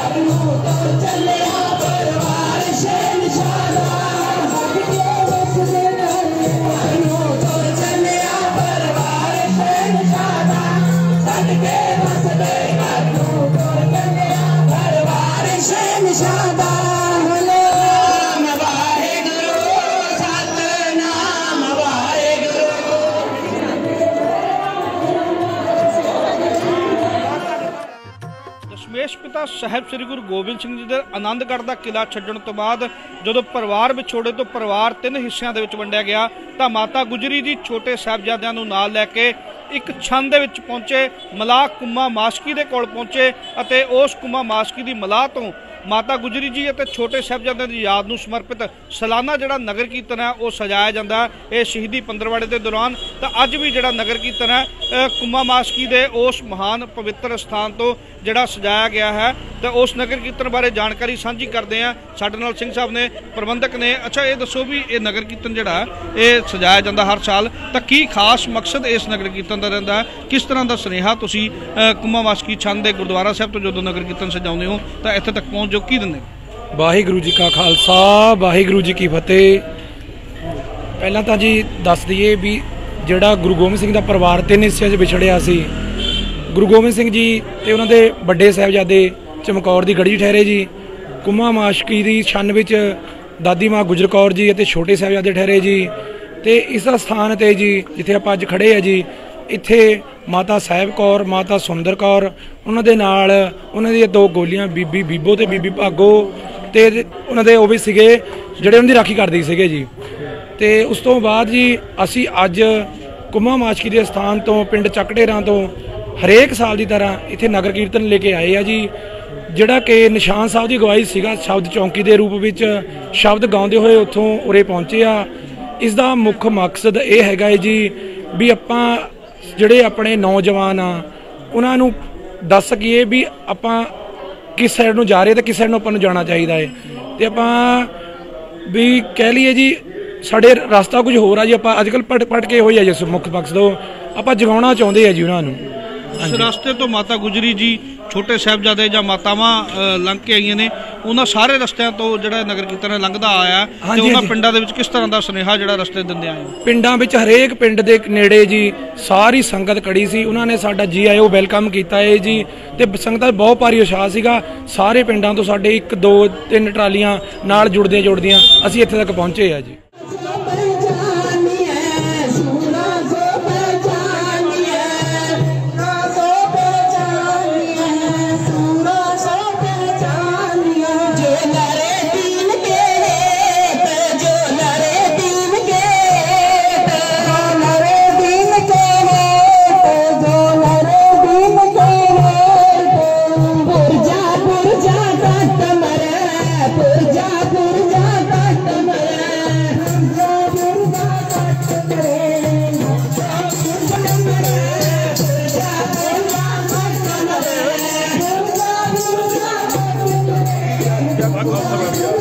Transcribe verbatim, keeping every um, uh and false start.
ਦਸ਼ਮੇਸ਼ ਪਿਤਾ ਸਾਹਿਬ ਸ੍ਰੀ ਗੁਰੂ ਗੋਬਿੰਦ ਸਿੰਘ ਜੀ ਦੇ ਆਨੰਦਗੜ੍ਹ ਦਾ ਕਿਲਾ ਛੱਡਣ ਤੋਂ ਬਾਅਦ ਜਦੋਂ ਪਰਿਵਾਰ ਵਿਛੋੜੇ ਤੋਂ ਪਰਿਵਾਰ ਤਿੰਨ ਹਿੱਸਿਆਂ ਦੇ ਵਿੱਚ ਵੰਡਿਆ ਗਿਆ ਤਾਂ ਮਾਤਾ ਗੁਜਰੀ ਜੀ ਛੋਟੇ ਸਾਹਿਬਜ਼ਾਦਿਆਂ ਨੂੰ ਨਾਲ ਲੈ ਕੇ ਇੱਕ ਛੰਦ ਦੇ ਵਿੱਚ ਪਹੁੰਚੇ, ਮਲਾਹ ਕੁੰਮਾ ਮਾਸ਼ਕੀ ਦੇ ਕੋਲ ਪਹੁੰਚੇ ਅਤੇ ਉਸ ਕੁੰਮਾ ਮਾਸ਼ਕੀ ਦੀ ਮਲਾਹ ਤੋਂ ਮਾਤਾ ਗੁਜਰੀ जी ਅਤੇ ਛੋਟੇ ਸਾਹਿਬਜ਼ਾਦਿਆਂ ਦੀ ਯਾਦ ਨੂੰ ਸਮਰਪਿਤ ਸਾਲਾਨਾ ਜਿਹੜਾ ਨਗਰ ਕੀਰਤਨ ਹੈ ਉਹ ਸਜਾਇਆ ਜਾਂਦਾ ਇਹ ਸ਼ਹੀਦੀ ਪੰਦਰਵਾੜੇ ਦੇ ਦੌਰਾਨ। ਤਾਂ ਅੱਜ ਵੀ ਜਿਹੜਾ ਨਗਰ ਕੀਰਤਨ ਹੈ ਕੁੰਮਾ ਮਾਸ਼ਕੀ ਦੇ ਉਸ ਮਹਾਨ ਪਵਿੱਤਰ ਸਥਾਨ ਤੋਂ ਜਿਹੜਾ ਸਜਾਇਆ ਗਿਆ ਹੈ ਤਾਂ ਉਸ ਨਗਰ ਕੀਰਤਨ ਬਾਰੇ ਜਾਣਕਾਰੀ ਸਾਂਝੀ ਕਰਦੇ ਹਾਂ। ਸਾਡੇ ਨਾਲ ਸਿੰਘ ਸਾਹਿਬ ਨੇ, ਪ੍ਰਬੰਧਕ ਨੇ। ਅੱਛਾ, ਇਹ ਦੱਸੋ ਵੀ ਇਹ ਨਗਰ ਕੀਰਤਨ ਜਿਹੜਾ ਇਹ ਸਜਾਇਆ ਜਾਂਦਾ ਹਰ ਸਾਲ ਤਾਂ ਕੀ ਖਾਸ ਮਕਸਦ ਇਸ ਨਗਰ ਕੀਰਤਨ ਦਾ ਰਹਿੰਦਾ ਹੈ? ਕਿਸ ਤਰ੍ਹਾਂ ਦਾ ਸੁਨੇਹਾ ਤੁਸੀਂ ਕੁੰਮਾ ਮਾਸ਼ਕੀ ਛੰਦ ਦੇ ਗੁਰਦੁਆਰਾ ਸਾਹਿਬ ਤੋਂ ਜਦੋਂ ਨਗਰ ਕੀਰਤਨ ਸਜਾਉਂਦੇ ਹੋ ਤਾਂ ਇੱਥੇ ਤੱਕ ਪਹੁੰਚ ਜੋ ਕੀ ਦਿੰਦੇ? ਵਾਹਿਗੁਰੂ ਜੀ ਕਾ ਖਾਲਸਾ, ਵਾਹਿਗੁਰੂ ਜੀ ਕੀ ਫਤਿਹ। ਪਹਿਲਾਂ ਤਾਂ ਜੀ ਦੱਸ ਦਈਏ ਵੀ ਜਿਹੜਾ ਗੁਰੂ ਗੋਬਿੰਦ ਸਿੰਘ ਦਾ ਪਰਿਵਾਰ ਤਿੰਨ ਹਿੱਸਿਆਂ 'ਚ ਵਿਛੜਿਆ ਸੀ। ਗੁਰੂ ਗੋਬਿੰਦ ਸਿੰਘ ਜੀ ਤੇ ਉਹਨਾਂ ਦੇ ਵੱਡੇ ਸਾਹਿਬਜ਼ਾਦੇ ਚਮਕੌਰ ਦੀ ਗੜੀ ਠਹਿਰੇ ਜੀ। ਕੁੰਮਾ ਮਾਸ਼ਕੀ ਦੀ ਛੰਨ ਵਿੱਚ ਦਾਦੀ ਮਾਂ ਗੁਜਰ ਕੌਰ ਜੀ ਅਤੇ ਛੋਟੇ ਸਾਹਿਬਜ਼ਾਦੇ ਠਹਿਰੇ ਜੀ। ਤੇ ਇਸ ਦਾ ਸਥਾਨ 'ਤੇ ਜੀ ਜਿੱਥੇ ਆਪਾਂ ਅੱਜ ਖੜੇ ਆ ਜੀ, ਇੱਥੇ ਮਾਤਾ ਸਾਹਿਬ ਕੌਰ, ਮਾਤਾ ਸੁੰਦਰ ਕੌਰ, ਉਹਨਾਂ ਦੇ ਨਾਲ ਉਹਨਾਂ ਦੀਆਂ ਦੋ ਗੋਲੀਆਂ ਬੀਬੀ ਬੀਬੋ ਤੇ ਬੀਬੀ ਭਾਗੋ ਤੇ ਉਹਨਾਂ ਦੇ ਉਹ ਵੀ ਸੀਗੇ ਜਿਹੜੇ ਉਹਨਾਂ ਦੀ ਰਾਖੀ ਕਰਦੇ ਸੀਗੇ ਜੀ। ਤੇ ਉਸ ਤੋਂ ਬਾਅਦ ਜੀ ਅਸੀਂ ਅੱਜ ਕੁੰਮਾ ਮਾਸ਼ਕੀ ਦੇ ਸਥਾਨ ਤੋਂ ਪਿੰਡ ਚੱਕ ਢੇਰਾਂ ਤੋਂ ਹਰੇਕ ਸਾਲ ਦੀ ਤਰ੍ਹਾਂ ਇੱਥੇ ਨਗਰ ਕੀਰਤਨ ਲੈ ਕੇ ਆਏ ਆ ਜੀ, ਜਿਹੜਾ ਕਿ ਨਿਸ਼ਾਨ ਸਾਹਿਬ ਦੀ ਅਗਵਾਈ ਸੀਗਾ ਸ਼ਬਦ ਚੌਂਕੀ ਦੇ ਰੂਪ ਵਿੱਚ ਸ਼ਬਦ ਗਾਉਂਦੇ ਹੋਏ ਉੱਥੋਂ ਉਰੇ ਪਹੁੰਚੇ ਆ। ਇਸ ਦਾ ਮੁੱਖ ਮਕਸਦ ਇਹ ਹੈਗਾ ਹੈ ਜੀ ਵੀ ਆਪਾਂ ਜਿਹੜੇ ਆਪਣੇ ਨੌਜਵਾਨ ਆ ਉਹਨਾਂ ਨੂੰ ਦੱਸ ਸਕੀਏ ਵੀ ਆਪਾਂ ਕਿਸ ਸਾਈਡ ਨੂੰ ਜਾ ਰਹੇ ਤੇ ਕਿਸ ਸਾਈਡ ਨੂੰ ਆਪਾਂ ਨੂੰ ਜਾਣਾ ਚਾਹੀਦਾ ਹੈ। ਤੇ ਆਪਾਂ ਵੀ ਕਹਿ ਲਈਏ ਜੀ ਸਾਡੇ ਰਸਤਾ ਕੁਝ ਹੋਰ ਆ ਜੀ, ਆਪਾਂ ਅੱਜ ਕੱਲ੍ਹ ਪਟ ਪਟ ਕੇ ਹੋਈ ਆ ਜਿਸ ਮੁੱਖ ਮਕਸਦ ਉਹ ਆਪਾਂ ਜਗਾਉਣਾ ਚਾਹੁੰਦੇ ਆ ਜੀ ਉਹਨਾਂ ਨੂੰ। ਇਸ ਰਸਤੇ ਤੋਂ ਮਾਤਾ ਗੁਜਰੀ ਜੀ, ਛੋਟੇ ਸਾਹਿਬਜ਼ਾਦੇ ਜਾਂ ਮਾਤਾਵਾਂ ਲੰਘ ਕੇ ਆਈਆਂ ਨੇ, ਉਹਨਾਂ ਸਾਰੇ ਰਸਤਿਆਂ ਤੋਂ ਜਿਹੜਾ ਨਗਰ ਕੀਰਤਨ ਲੰਘਦਾ ਆਇਆ ਤੇ ਉਹਨਾਂ ਪਿੰਡਾਂ ਦੇ ਵਿੱਚ ਕਿਸ ਤਰ੍ਹਾਂ ਦਾ ਸੁਨੇਹਾ ਜਿਹੜਾ ਰਸਤੇ ਦਿੰਦੇ ਆਏ? ਪਿੰਡਾਂ ਵਿੱਚ ਹਰੇਕ ਪਿੰਡ ਦੇ ਨੇੜੇ ਜੀ ਸਾਰੀ ਸੰਗਤ ਖੜੀ ਸੀ, ਉਹਨਾਂ ਨੇ ਸਾਡਾ ਜੀ ਆਇਓ ਵੈਲਕਮ ਕੀਤਾ ਹੈ ਜੀ। ਤੇ ਸੰਗਤ ਦਾ ਬਹੁਤ ਭਾਰੀ ਉਤਸ਼ਾਹ ਸੀਗਾ। ਸਾਰੇ ਪਿੰਡਾਂ ਤੋਂ ਸਾਡੇ ਇੱਕ ਦੋ ਤਿੰਨ ਟਰਾਲੀਆਂ ਨਾਲ ਜੁੜਦੀਆਂ ਜੁੜਦੀਆਂ ਅਸੀਂ ਇੱਥੇ ਤੱਕ ਪਹੁੰਚੇ ਆ ਜੀ। Gracias.